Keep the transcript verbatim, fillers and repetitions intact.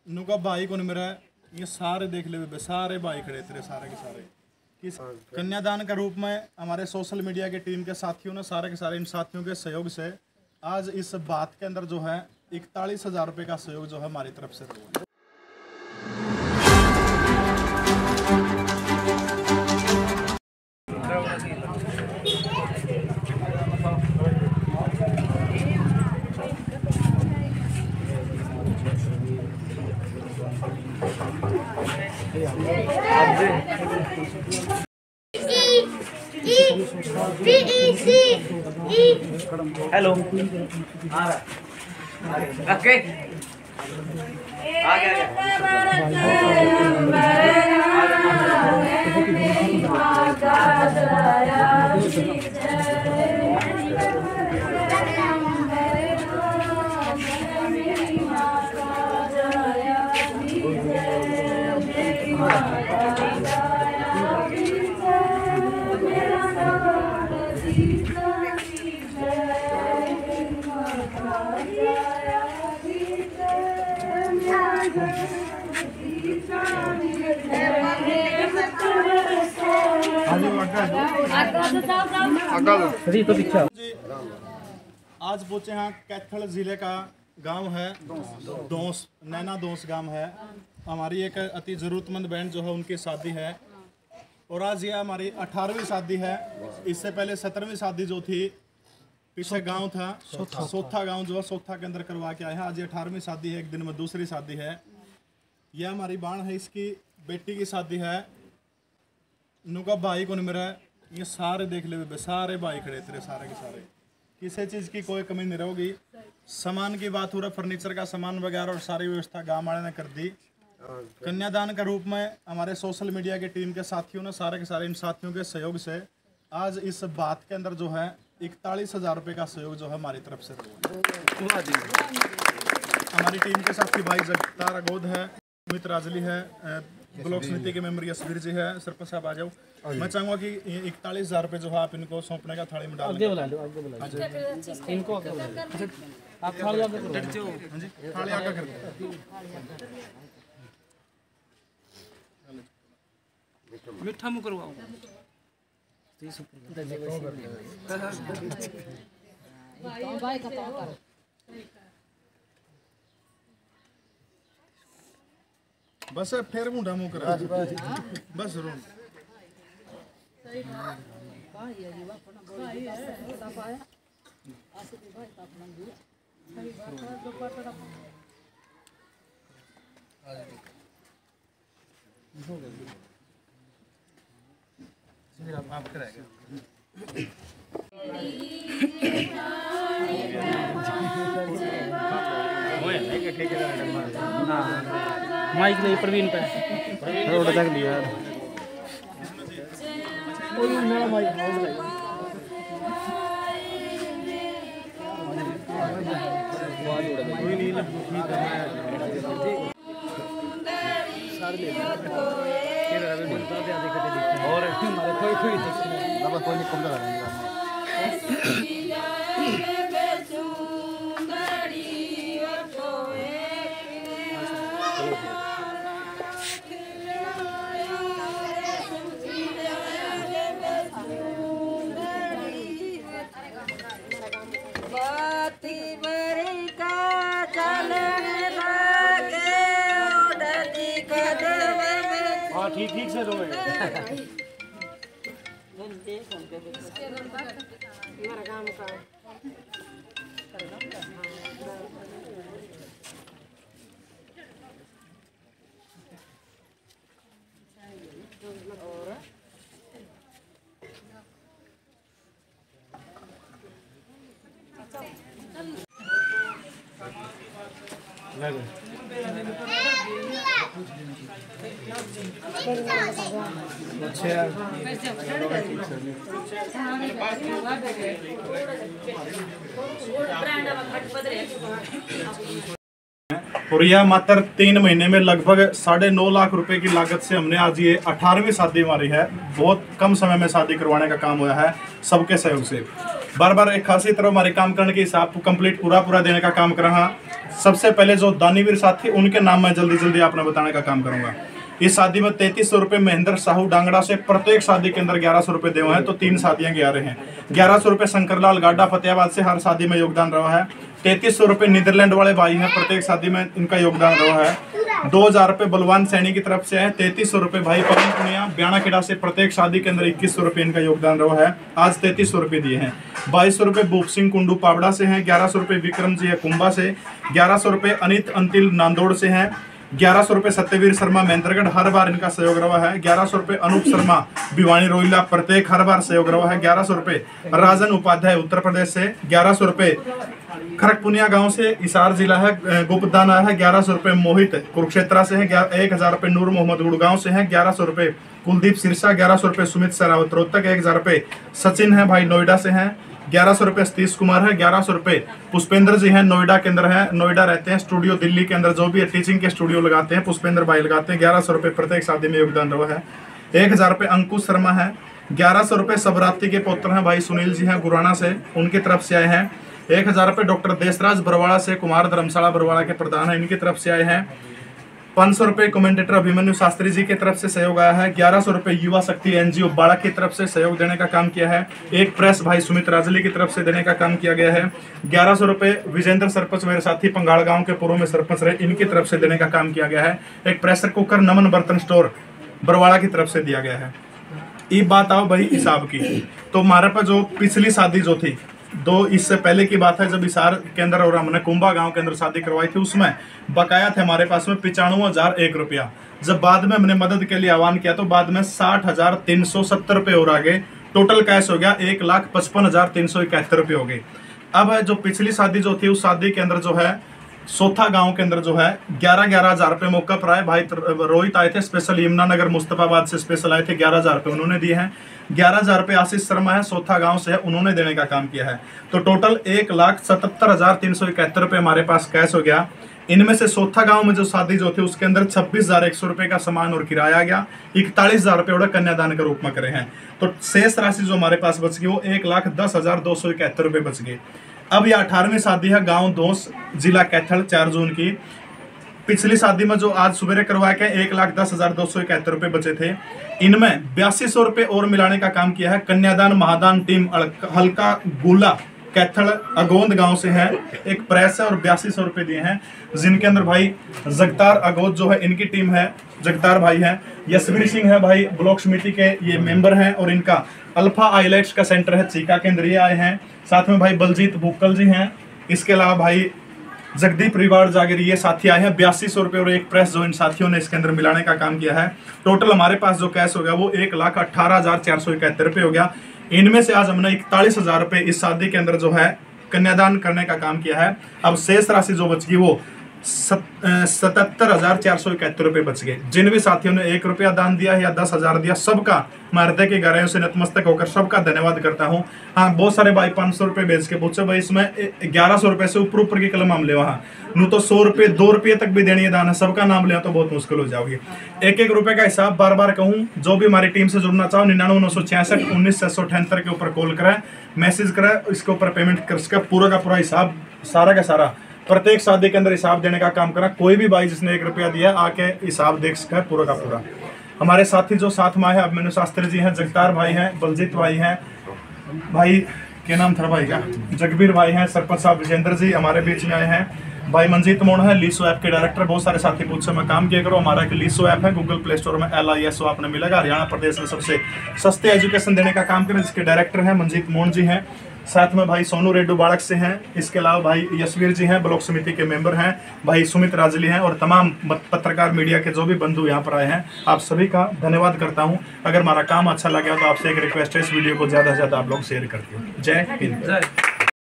नुका भाई को मेरा ये सारे देख ले, सारे भाई खड़े तेरे सारे के सारे किस कन्यादान का रूप में हमारे सोशल मीडिया के टीम के साथियों ने सारे के सारे इन साथियों के सहयोग से आज इस बात के अंदर जो है इकतालीस हजार रुपये का सहयोग जो है हमारी तरफ से हुआ। हेलो ओके आ गया आज पहुंचे हैं कैथल जिले का गांव है दोस, नैना दोस गांव है। हमारी एक अति ज़रूरतमंद बहन जो है उनकी शादी है और आज ये हमारी अठारहवीं शादी है। इससे पहले सत्रहवीं शादी जो थी पीछे गांव था सोथा, सोथा गांव जो है सोथा के अंदर करवा के आए हैं। आज ये अठारहवीं शादी है, एक दिन में दूसरी शादी है। यह हमारी बाण है, इसकी बेटी की शादी है। नुका भाई को मेरा ये सारे देख ले, सारे भाई खड़े तेरे सारे के सारे किसी चीज़ की कोई कमी नहीं रहेगी। सामान की बात हो रहा, फर्नीचर का सामान वगैरह और सारी व्यवस्था गाँव वाले ने कर दी। कन्यादान के रूप में हमारे सोशल मीडिया की टीम के साथियों ने सारे के सारे इन साथियों के सहयोग से आज इस बात के अंदर जो है इकतालीस हजार रुपये का सहयोग जो है हमारी तरफ से हुआ। हमारी टीम के साथी भाई जगतार अगोद है, अमित राजली है, ब्लॉक समिति के मेंबर यशवीर जी है। सरपंच साहब आ जाओ। मैं चाहूँगा कि इकतालीस हजार रुपये जो है आप इनको सौंपने का थाली में डाल आगे बुला लो, आगे बुला लो इनको आगे बुला लो। आप थाली आगे करो। हाँ जी, थाली आगे कर दो। मीठा मुँह करवाओ। बस फिर मुंडा मुँह करा बस रो आप कराएगा। माइक ले प्रवीण पे रोड तक लिया मेरा माइक और हमारे कोई कोई कोई कम लगा ठीक ठीक से दो और यह मात्र तीन महीने में लगभग साढ़े नौ लाख रुपए की लागत से हमने आज ये अठारहवीं शादी हमारी है। बहुत कम समय में शादी करवाने का काम हुआ है सबके सहयोग से। बार बार एक खासी तरह हमारे काम करने के हिसाब को कंप्लीट पूरा पूरा देने का काम कर रहा। सबसे पहले जो दानीवीर साथी उनके नाम मैं जल्दी जल्दी आपने बताने का काम करूंगा। इस शादी में तैतीस सौ रुपये महेंद्र साहू डांगड़ा से, प्रत्येक शादी के अंदर ग्यारह सौ रुपये देवे हैं, तो तीन शादियां ग्यारह हैं। ग्यारह सौ रुपये शंकरलाल गाडा फतेहाबाद से हर शादी में योगदान रहा है। तैतीस सौ रुपये नीदरलैंड वाले भाई हैं, प्रत्येक शादी में इनका योगदान रहा है। दो हजार रुपये बलवान सैनी की तरफ से है। तैतीस सौ रुपये भाई पवन पुनिया ब्याणा खेड़ा से, प्रत्येक शादी के अंदर इक्कीस सौ रुपये इनका योगदान रहा है। आज तैतीस सौ रुपये दिए हैं। बाईस सौ रुपये भूप सिंह कुंडू पावड़ा से हैं। ग्यारह सौ रुपये विक्रम जी है कुंभा से। ग्यारह सौ रुपये अनित अंतिल नांदोड़ से हैं। ग्यारह सौ रुपये सत्यवीर शर्मा महेंद्रगढ़, हर बार इनका सहयोग रहा है। ग्यारह सौ रुपये अनूप शर्मा भिवानी रोहिला, प्रत्येक हर बार सहयोग रहा है। ग्यारह सौ रुपये राजन उपाध्याय उत्तर प्रदेश से। ग्यारह सौ रुपये खड़गपुनिया गांव से, हिसार जिला है, गुप्तदान आया है। ग्यारह सौ रुपये मोहित कुरुक्षेत्रा से है। एक हजार रुपये नूर मोहम्मद गुड़गांव से है। ग्यारह सौ रुपये कुलदीप सिरसा। ग्यारह सौ रुपये सुमित सरावत रोहतक। एक हजार रुपये सचिन है भाई नोएडा से हैं। ग्यारह सौ रुपये सतीश कुमार है। ग्यारह सौ रुपये पुष्पेंद्र जी हैं, नोएडा के अंदर है, नोएडा रहते हैं। स्टूडियो दिल्ली के अंदर जो भी है टीचिंग के स्टूडियो लगाते हैं, पुष्पेंद्र भाई लगाते हैं। ग्यारह सौ रुपये प्रत्येक शादी में योगदान रहा है। एक हजार रुपये अंकुश शर्मा है। ग्यारह सौ रुपये सबरात्रि के पुत्र हैं भाई सुनील जी हैं गुराना से, उनकी तरफ से आए हैं। एक हजार रुपये डॉक्टर देशराज बरवाड़ा से, कुमार धर्मशाला बरवाड़ा के प्रधान है, इनकी तरफ से आए हैं। पाँच सौ रुपये कमेंटेटर अभिमन्यु शास्त्री जी की तरफ से सहयोग आया है। ग्यारह सौ रुपये युवा शक्ति एनजीओ बाड़ा की तरफ से सहयोग देने का काम किया है। एक प्रेस भाई सुमित राजली की तरफ से देने का काम किया गया है। ग्यारह सौ रुपये विजेंद्र सरपंच मेरे साथी पंगाड़ गांव के पूर्व में सरपंच रहे, इनकी तरफ से देने का काम किया गया है। एक प्रेशर कुकर नमन बर्तन स्टोर बरवाड़ा की तरफ से दिया गया है। ये बात आओ भाई हिसाब की, तो हमारे पास जो पिछली शादी जो थी, दो इससे पहले की बात है जब हिसार के अंदर और हमने कुंभा गांव के अंदर शादी करवाई थी, उसमें बकाया थे हमारे पास में पिचानवे हजार एक रुपया। जब बाद में हमने मदद के लिए आह्वान किया तो बाद में साठ हजार तीन सौ सत्तर रुपये और आगे, टोटल कैश हो गया एक लाख पचपन हजार तीन सौ इकहत्तर रुपये हो गए। अब जो पिछली शादी जो थी उस शादी के अंदर जो है सोथा गांव के अंदर जो है ग्यारह ग्यारह हजार रुपये मौका पर आए। भाई रोहित आए थे स्पेशल, यमुनानगर मुस्तफाबाद से स्पेशल आए थे, ग्यारह हजार रुपये उन्होंने दिए हैं। ग्यारह हजार रुपये आशीष शर्मा है सोथा गांव से है, उन्होंने देने का काम किया है। तो टोटल एक लाख सतहत्तर हजार तीन सौ इकहत्तर रुपये हमारे पास कैश हो गया। इनमें से सोथा गांव में जो शादी जो थी उसके अंदर छब्बीस हजार एक सौ रुपये का सामान और किराया आ गया। इकतालीस हजार रुपये और कन्यादान के रूप में करे हैं। तो शेष राशि जो हमारे पास बच गई वो एक लाख दस हजार दो सौ इकहत्तर रुपये बच गए। अब यह अठारहवीं शादी है गांव दोस जिला कैथल चार जून की। पिछली शादी में जो आज सुबह करवाया गया एक लाख दस हजार दो सौ इकहत्तर रुपये बचे थे, इनमें बयासी सौ रुपये और मिलाने का काम किया है। कन्यादान महादान टीम हल्का गोला कैथल अगोंद गांव से है, एक प्रेस है और बयासी सौ रुपये दिए हैं, जिनके अंदर भाई जगतार अगोद जो है इनकी टीम है, जगतार भाई है। यशवीर सिंह है भाई ब्लॉक समिति के ये मेंबर हैं और इनका अल्फा आईलेट्स का सेंटर है चीका के अंदर ये आए हैं। साथ में भाई बलजीत भूकल जी हैं। इसके अलावा भाई जगदीप रिवाड़ जागीर ये साथी आए हैं। बयासी सौ रुपये और एक प्रेस जो इन साथियों ने इसके अंदर मिलाने का काम किया है। टोटल हमारे पास जो कैश हो गया वो एक लाख अट्ठारह हजार चार सौ इकहत्तर रुपये हो गया। इनमें से आज हमने इकतालीस हजार रुपये इस शादी के अंदर जो है कन्यादान करने का काम किया है। अब शेष राशि जो बच गई वो सतहत्तर हजार चार सौ इकहत्तर रुपये बच गए। जिन भी साथियों ने एक रुपया दान दिया या दस हजार दिया, सबका मैं हृदय के गहराइयों से नतमस्तक होकर सबका धन्यवाद करता हूँ। हाँ, बहुत सारे भाई पाँच सौ रुपये बेच के पूछे भाई इसमें ग्यारह सौ रुपये से ऊपर ऊपर की कलम हम ले वहाँ नू तो सौ रुपये दो रुपये तक भी देनी है दान है, सबका नाम ले तो बहुत मुश्किल हो जाओगी। एक एक रुपये का हिसाब बार बार कहूँ, जो भी हमारी टीम से जुड़ना चाहो निन्यानवे नौ सौ छियासठ उन्नीस छः सौ अठहत्तर के ऊपर कॉल कराए, मैसेज कराए, इसके ऊपर पेमेंट कर सका। पूरा का पूरा हिसाब सारा का सारा प्रत्येक शादी के अंदर हिसाब देने का काम करा। कोई भी भाई जिसने एक रुपया दिया आके हिसाब देख सका पूरा का पूरा। हमारे साथी जो साथ में है अभिमन्यु शास्त्री जी हैं, जगतार भाई हैं, बलजीत भाई हैं, भाई क्या नाम था भाई का जगबीर भाई हैं, सरपंच साहब विजेंद्र जी हमारे बीच में आए हैं। भाई मंजीत मोड़ है लीसो ऐप के डायरेक्टर। बहुत सारे साथी पूछ से मैं काम किया करो। हमारा एक लीसो ऐप है, गूगल प्ले स्टोर में एल आई एस ओ आपने मिलेगा। हरियाणा प्रदेश में सबसे सस्ते एजुकेशन देने का काम करें, जिसके डायरेक्टर हैं मंजीत मोड़ जी हैं। साथ में भाई सोनू रेड्डू बाड़क से हैं। इसके अलावा भाई यशवीर जी हैं, ब्लॉक समिति के मेंबर हैं। भाई सुमित राजली हैं और तमाम पत्रकार मीडिया के जो भी बंधु यहाँ पर आए हैं, आप सभी का धन्यवाद करता हूँ। अगर हमारा काम अच्छा लगा तो आपसे एक रिक्वेस्ट है, इस वीडियो को ज़्यादा से ज़्यादा आप लोग शेयर करते हो। जय हिंद।